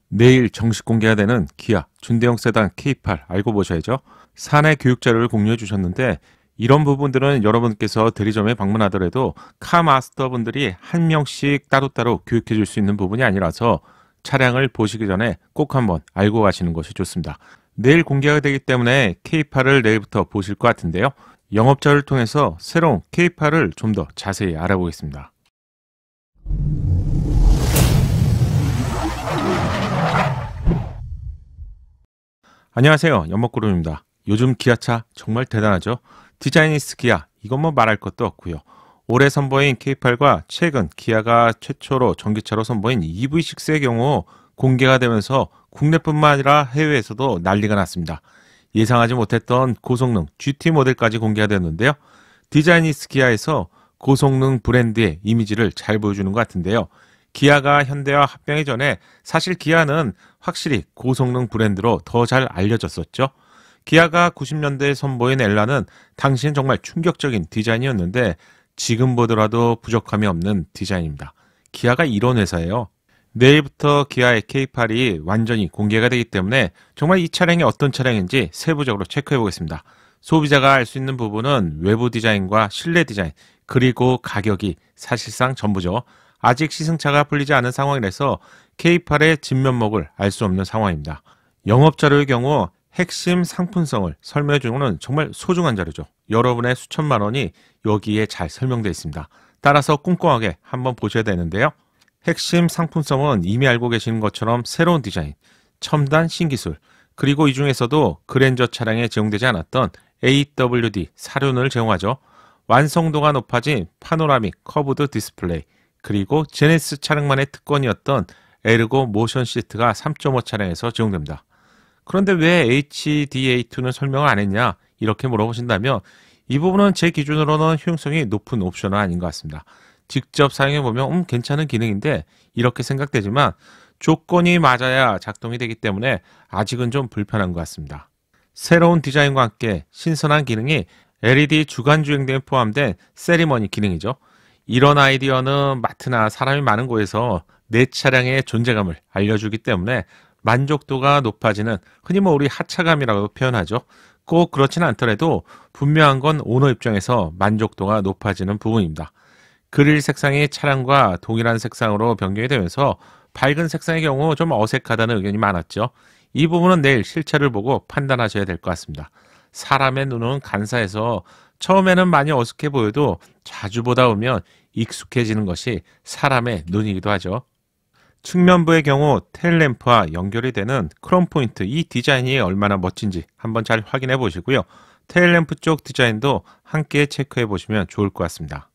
내일 정식 공개가 되는 기아 준대형 세단 K8 알고 보셔야죠. 사내 교육 자료를 공유해 주셨는데 이런 부분들은 여러분께서 대리점에 방문하더라도 카마스터 분들이 한 명씩 따로따로 교육해 줄 수 있는 부분이 아니라서 차량을 보시기 전에 꼭 한번 알고 가시는 것이 좋습니다. 내일 공개가 되기 때문에 K8을 내일부터 보실 것 같은데요. 영업자를 통해서 새로운 K8을 좀 더 자세히 알아보겠습니다. 안녕하세요. 연목구름입니다. 요즘 기아차 정말 대단하죠. 디자이니스트 기아 이건 뭐 말할 것도 없고요. 올해 선보인 K8과 최근 기아가 최초로 전기차로 선보인 EV6의 경우 공개가 되면서 국내뿐만 아니라 해외에서도 난리가 났습니다. 예상하지 못했던 고성능 GT 모델까지 공개가 됐는데요. 디자이니스트 기아에서 고성능 브랜드의 이미지를 잘 보여주는 것 같은데요. 기아가 현대와 합병이 전에 사실 기아는 확실히 고성능 브랜드로 더 잘 알려졌었죠. 기아가 90년대에 선보인 엘라는 당시엔 정말 충격적인 디자인이었는데 지금 보더라도 부족함이 없는 디자인입니다. 기아가 이런 회사예요. 내일부터 기아의 K8이 완전히 공개가 되기 때문에 정말 이 차량이 어떤 차량인지 세부적으로 체크해 보겠습니다. 소비자가 알 수 있는 부분은 외부 디자인과 실내 디자인 그리고 가격이 사실상 전부죠. 아직 시승차가 풀리지 않은 상황이라서 K8의 진면목을 알 수 없는 상황입니다. 영업자료의 경우 핵심 상품성을 설명해 주는 것은 정말 소중한 자료죠. 여러분의 수천만 원이 여기에 잘 설명되어 있습니다. 따라서 꼼꼼하게 한번 보셔야 되는데요. 핵심 상품성은 이미 알고 계시는 것처럼 새로운 디자인, 첨단 신기술, 그리고 이 중에서도 그랜저 차량에 제공되지 않았던 AWD 사륜을 제공하죠. 완성도가 높아진 파노라믹 커브드 디스플레이, 그리고 제네시스 차량만의 특권이었던 에르고 모션 시트가 3.5 차량에서 제공됩니다. 그런데 왜 HDA2는 설명을 안 했냐? 이렇게 물어보신다면 이 부분은 제 기준으로는 효용성이 높은 옵션은 아닌 것 같습니다. 직접 사용해보면 괜찮은 기능인데 이렇게 생각되지만 조건이 맞아야 작동이 되기 때문에 아직은 좀 불편한 것 같습니다. 새로운 디자인과 함께 신선한 기능이 LED 주간 주행등에 포함된 세리머니 기능이죠. 이런 아이디어는 마트나 사람이 많은 곳에서 내 차량의 존재감을 알려주기 때문에 만족도가 높아지는 흔히 우리 하차감이라고 표현하죠. 꼭 그렇지는 않더라도 분명한 건 오너 입장에서 만족도가 높아지는 부분입니다. 그릴 색상이 차량과 동일한 색상으로 변경이 되면서 밝은 색상의 경우 좀 어색하다는 의견이 많았죠. 이 부분은 내일 실체를 보고 판단하셔야 될 것 같습니다. 사람의 눈은 간사해서 처음에는 많이 어색해 보여도 자주 보다 보면 익숙해지는 것이 사람의 눈이기도 하죠. 측면부의 경우 테일램프와 연결이 되는 크롬 포인트 이 디자인이 얼마나 멋진지 한번 잘 확인해 보시고요. 테일램프 쪽 디자인도 함께 체크해 보시면 좋을 것 같습니다.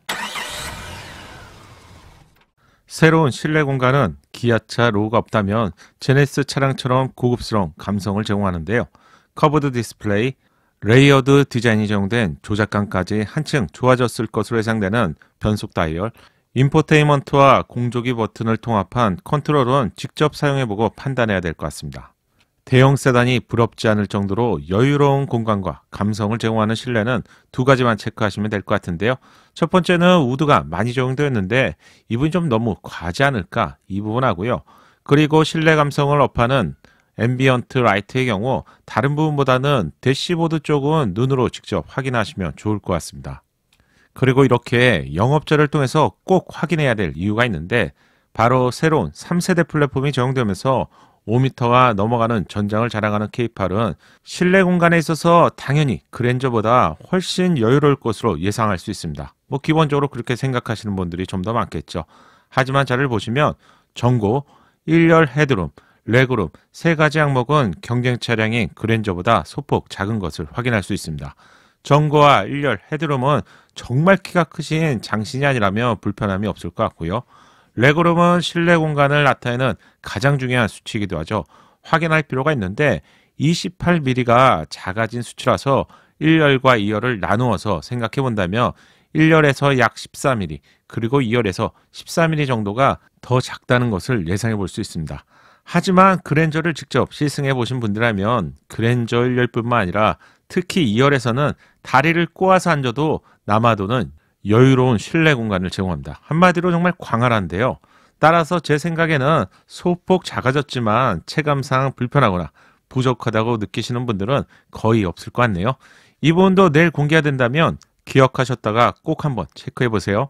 새로운 실내 공간은 기아차 로고가 없다면 제네시스 차량처럼 고급스러운 감성을 제공하는데요. 커브드 디스플레이, 레이어드 디자인이 제공된 조작감까지 한층 좋아졌을 것으로 예상되는 변속 다이얼, 인포테인먼트와 공조기 버튼을 통합한 컨트롤은 직접 사용해보고 판단해야 될 것 같습니다. 대형 세단이 부럽지 않을 정도로 여유로운 공간과 감성을 제공하는 실내는 두 가지만 체크하시면 될 것 같은데요. 첫 번째는 우드가 많이 적용되었는데 이 부분이 좀 너무 과하지 않을까 이 부분 하고요. 그리고 실내 감성을 업하는 앰비언트 라이트의 경우 다른 부분보다는 대시보드 쪽은 눈으로 직접 확인하시면 좋을 것 같습니다. 그리고 이렇게 영업자를 통해서 꼭 확인해야 될 이유가 있는데 바로 새로운 3세대 플랫폼이 적용되면서 5m가 넘어가는 전장을 자랑하는 K8은 실내 공간에 있어서 당연히 그랜저보다 훨씬 여유로울 것으로 예상할 수 있습니다. 기본적으로 그렇게 생각하시는 분들이 좀 더 많겠죠. 하지만 자료를 보시면 전고, 1열 헤드룸, 레그룸 세 가지 항목은 경쟁 차량인 그랜저보다 소폭 작은 것을 확인할 수 있습니다. 전고와 1열 헤드룸은 정말 키가 크신 장신이 아니라면 불편함이 없을 것 같고요. 레그룸은 실내 공간을 나타내는 가장 중요한 수치이기도 하죠. 확인할 필요가 있는데 28mm가 작아진 수치라서 1열과 2열을 나누어서 생각해 본다면 1열에서 약 14mm 그리고 2열에서 14mm 정도가 더 작다는 것을 예상해 볼 수 있습니다. 하지만 그랜저를 직접 시승해 보신 분들이라면 그랜저 1열뿐만 아니라 특히 2열에서는 다리를 꼬아서 앉아도 남아도는 여유로운 실내 공간을 제공합니다. 한마디로 정말 광활한데요. 따라서 제 생각에는 소폭 작아졌지만 체감상 불편하거나 부족하다고 느끼시는 분들은 거의 없을 것 같네요. 이 부분도 내일 공개가 된다면 기억하셨다가 꼭 한번 체크해 보세요.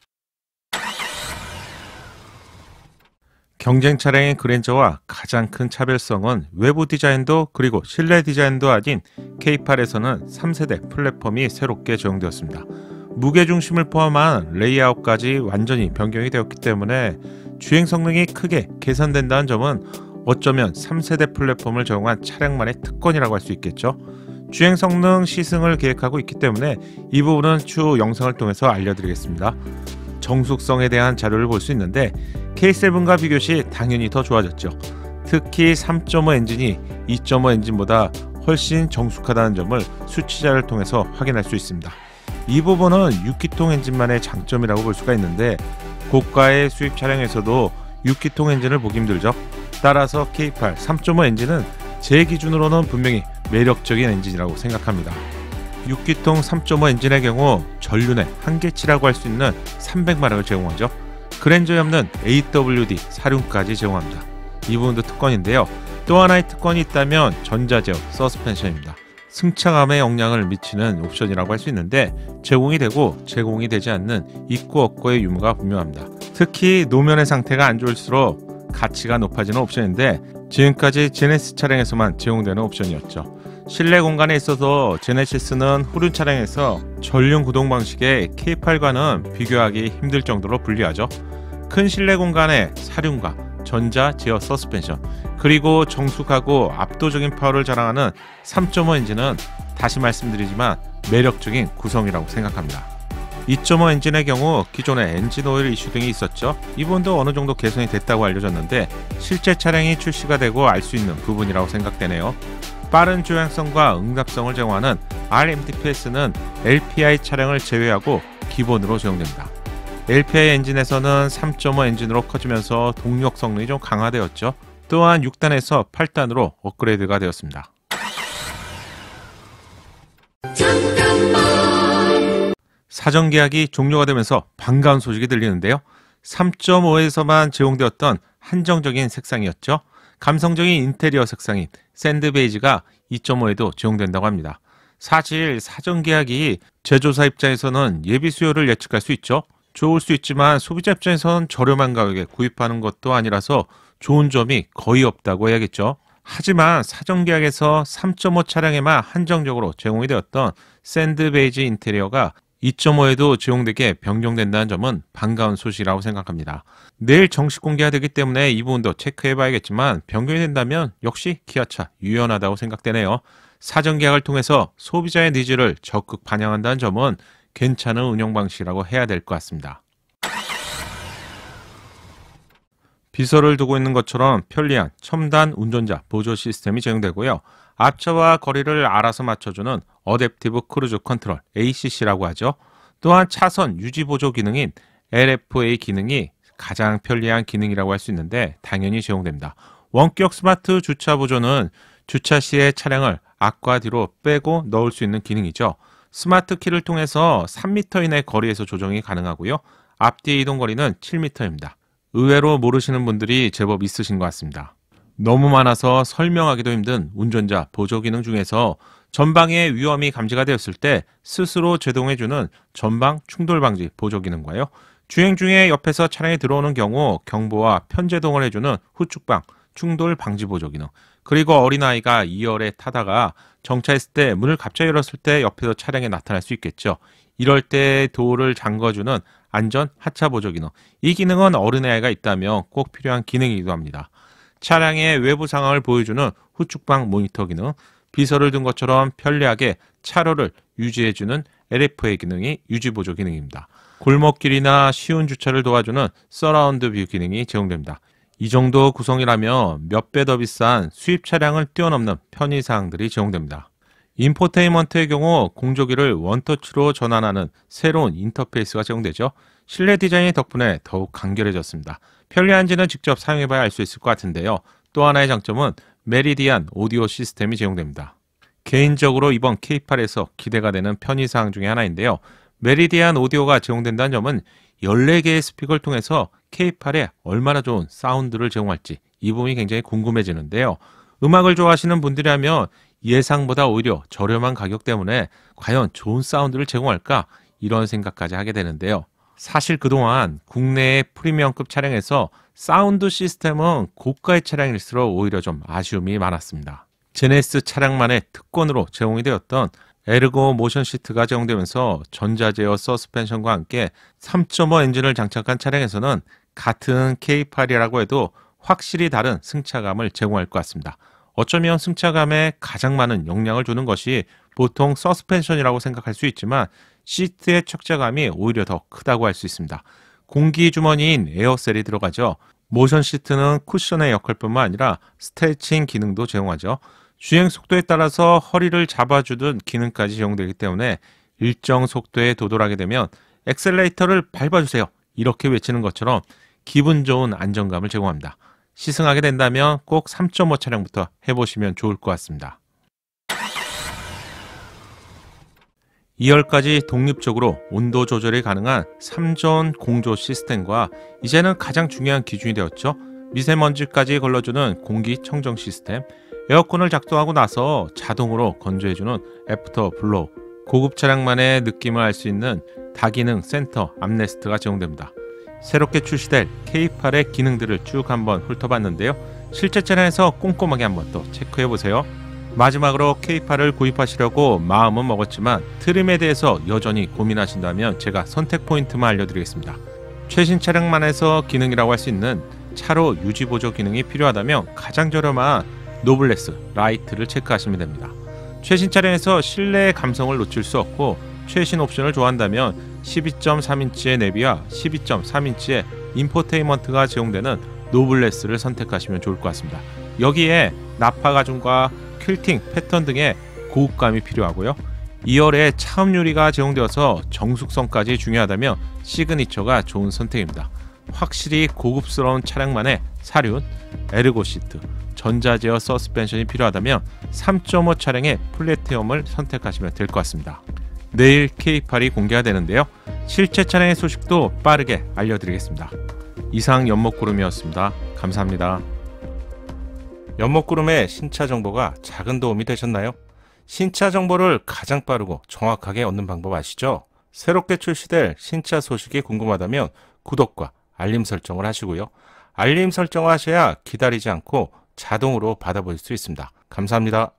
경쟁 차량의 그랜저와 가장 큰 차별성은 외부 디자인도 그리고 실내 디자인도 아닌 K8에서는 3세대 플랫폼이 새롭게 적용되었습니다. 무게중심을 포함한 레이아웃까지 완전히 변경이 되었기 때문에 주행 성능이 크게 개선된다는 점은 어쩌면 3세대 플랫폼을 적용한 차량만의 특권이라고 할 수 있겠죠. 주행 성능 시승을 계획하고 있기 때문에 이 부분은 추후 영상을 통해서 알려드리겠습니다. 정숙성에 대한 자료를 볼 수 있는데 K7과 비교 시 당연히 더 좋아졌죠. 특히 3.5 엔진이 2.5 엔진보다 훨씬 정숙하다는 점을 수치자를 통해서 확인할 수 있습니다. 이 부분은 6기통 엔진만의 장점이라고 볼 수가 있는데 고가의 수입 차량에서도 6기통 엔진을 보기 힘들죠. 따라서 K8 3.5 엔진은 제 기준으로는 분명히 매력적인 엔진이라고 생각합니다. 6기통 3.5 엔진의 경우 전륜의 한계치라고 할 수 있는 300마력을 제공하죠. 그랜저에 없는 AWD 사륜까지 제공합니다. 이 부분도 특권인데요. 또 하나의 특권이 있다면 전자제어 서스펜션입니다. 승차감에 영향을 미치는 옵션이라고 할 수 있는데 제공이 되고 제공이 되지 않는 있고 없고의 유무가 분명합니다. 특히 노면의 상태가 안 좋을수록 가치가 높아지는 옵션인데 지금까지 제네시스 차량에서만 제공되는 옵션이었죠. 실내 공간에 있어서 제네시스는 후륜 차량에서 전륜 구동 방식의 K8과는 비교하기 힘들 정도로 불리하죠. 큰 실내 공간에 사륜과 전자 제어 서스펜션 그리고 정숙하고 압도적인 파워를 자랑하는 3.5 엔진은 다시 말씀드리지만 매력적인 구성이라고 생각합니다. 2.5 엔진의 경우 기존에 엔진 오일 이슈 등이 있었죠. 이 부분도 어느 정도 개선이 됐다고 알려졌는데 실제 차량이 출시가 되고 알 수 있는 부분이라고 생각되네요. 빠른 조향성과 응답성을 제공하는 RMDPS는 LPI 차량을 제외하고 기본으로 적용됩니다. LPI 엔진에서는 3.5 엔진으로 커지면서 동력 성능이 좀 강화되었죠. 또한 6단에서 8단으로 업그레이드가 되었습니다. 사전 계약이 종료가 되면서 반가운 소식이 들리는데요. 3.5에서만 제공되었던 한정적인 색상이었죠. 감성적인 인테리어 색상인 샌드 베이지가 2.5에도 제공된다고 합니다. 사실 사전 계약이 제조사 입장에서는 예비 수요를 예측할 수 있죠. 좋을 수 있지만 소비자 입장에서는 저렴한 가격에 구입하는 것도 아니라서 좋은 점이 거의 없다고 해야겠죠. 하지만 사전 계약에서 3.5 차량에만 한정적으로 제공이 되었던 샌드 베이지 인테리어가 2.5에도 제공되게 변경된다는 점은 반가운 소식이라고 생각합니다. 내일 정식 공개가 되기 때문에 이 부분도 체크해 봐야겠지만 변경이 된다면 역시 기아차 유연하다고 생각되네요. 사전 계약을 통해서 소비자의 니즈를 적극 반영한다는 점은 괜찮은 운영 방식이라고 해야 될 것 같습니다. 비서를 두고 있는 것처럼 편리한 첨단 운전자 보조 시스템이 제공되고요. 앞차와 거리를 알아서 맞춰주는 어댑티브 크루즈 컨트롤 ACC라고 하죠. 또한 차선 유지 보조 기능인 LFA 기능이 가장 편리한 기능이라고 할 수 있는데 당연히 제공됩니다. 원격 스마트 주차 보조는 주차 시에 차량을 앞과 뒤로 빼고 넣을 수 있는 기능이죠. 스마트 키를 통해서 3m 이내 거리에서 조정이 가능하고요. 앞뒤 이동 거리는 7m입니다. 의외로 모르시는 분들이 제법 있으신 것 같습니다. 너무 많아서 설명하기도 힘든 운전자 보조 기능 중에서 전방에 위험이 감지가 되었을 때 스스로 제동해주는 전방 충돌 방지 보조 기능과요. 주행 중에 옆에서 차량이 들어오는 경우 경보와 편제동을 해주는 후측방 충돌 방지 보조 기능, 그리고 어린아이가 2열에 타다가 정차했을 때 문을 갑자기 열었을 때 옆에서 차량이 나타날 수 있겠죠. 이럴 때 도어를 잠궈주는 안전 하차 보조 기능. 이 기능은 어린아이가 있다면 꼭 필요한 기능이기도 합니다. 차량의 외부 상황을 보여주는 후측방 모니터 기능, 비서를 둔 것처럼 편리하게 차로를 유지해주는 LFA 기능이 유지 보조 기능입니다. 골목길이나 쉬운 주차를 도와주는 서라운드 뷰 기능이 제공됩니다. 이 정도 구성이라면 몇 배 더 비싼 수입 차량을 뛰어넘는 편의사항들이 제공됩니다. 인포테인먼트의 경우 공조기를 원터치로 전환하는 새로운 인터페이스가 제공되죠. 실내 디자인의 덕분에 더욱 간결해졌습니다. 편리한지는 직접 사용해봐야 알 수 있을 것 같은데요. 또 하나의 장점은 메리디안 오디오 시스템이 제공됩니다. 개인적으로 이번 K8에서 기대가 되는 편의사항 중에 하나인데요. 메리디안 오디오가 제공된다는 점은 14개의 스피커를 통해서 K8에 얼마나 좋은 사운드를 제공할지 이 부분이 굉장히 궁금해지는데요. 음악을 좋아하시는 분들이라면 예상보다 오히려 저렴한 가격 때문에 과연 좋은 사운드를 제공할까 이런 생각까지 하게 되는데요. 사실 그동안 국내의 프리미엄급 차량에서 사운드 시스템은 고가의 차량일수록 오히려 좀 아쉬움이 많았습니다. 제네시스 차량만의 특권으로 제공이 되었던 에르고 모션 시트가 제공되면서 전자제어 서스펜션과 함께 3.5 엔진을 장착한 차량에서는 같은 K8이라고 해도 확실히 다른 승차감을 제공할 것 같습니다. 어쩌면 승차감에 가장 많은 영향을 주는 것이 보통 서스펜션이라고 생각할 수 있지만 시트의 척자감이 오히려 더 크다고 할 수 있습니다. 공기 주머니인 에어셀이 들어가죠. 모션 시트는 쿠션의 역할뿐만 아니라 스트레칭 기능도 제공하죠. 주행 속도에 따라서 허리를 잡아주는 기능까지 제공되기 때문에 일정 속도에 도달하게 되면 엑셀레이터를 밟아주세요 이렇게 외치는 것처럼 기분 좋은 안정감을 제공합니다. 시승하게 된다면 꼭 3.5 차량부터 해보시면 좋을 것 같습니다. 2열까지 독립적으로 온도 조절이 가능한 3전 공조 시스템과 이제는 가장 중요한 기준이 되었죠. 미세먼지까지 걸러주는 공기청정 시스템, 에어컨을 작동하고 나서 자동으로 건조해주는 애프터 블로우, 고급 차량만의 느낌을 알 수 있는 다기능 센터 암레스트가 제공됩니다. 새롭게 출시될 K8의 기능들을 쭉 한번 훑어봤는데요. 실제 차량에서 꼼꼼하게 한번 또 체크해보세요. 마지막으로 K8을 구입하시려고 마음은 먹었지만 트림에 대해서 여전히 고민하신다면 제가 선택 포인트만 알려드리겠습니다. 최신 차량만에서 기능이라고 할 수 있는 차로 유지보조 기능이 필요하다면 가장 저렴한 노블레스 라이트를 체크하시면 됩니다. 최신 차량에서 실내의 감성을 놓칠 수 없고 최신 옵션을 좋아한다면 12.3인치의 내비와 12.3인치의 인포테인먼트가 제공되는 노블레스를 선택하시면 좋을 것 같습니다. 여기에 나파 가죽과 퀼팅 패턴 등의 고급감이 필요하고요. 2열에 차음 유리가 제공되어서 정숙성까지 중요하다면 시그니처가 좋은 선택입니다. 확실히 고급스러운 차량만의 사륜, 에르고 시트, 전자제어 서스펜션이 필요하다면 3.5 차량의 플래티엄을 선택하시면 될 것 같습니다. 내일 K8이 공개가 되는데요. 실제 차량의 소식도 빠르게 알려드리겠습니다. 이상 연목구름이었습니다. 감사합니다. 연목구름의 신차 정보가 작은 도움이 되셨나요? 신차 정보를 가장 빠르고 정확하게 얻는 방법 아시죠? 새롭게 출시될 신차 소식이 궁금하다면 구독과 알림 설정을 하시고요. 알림 설정을 하셔야 기다리지 않고 자동으로 받아볼 수 있습니다. 감사합니다.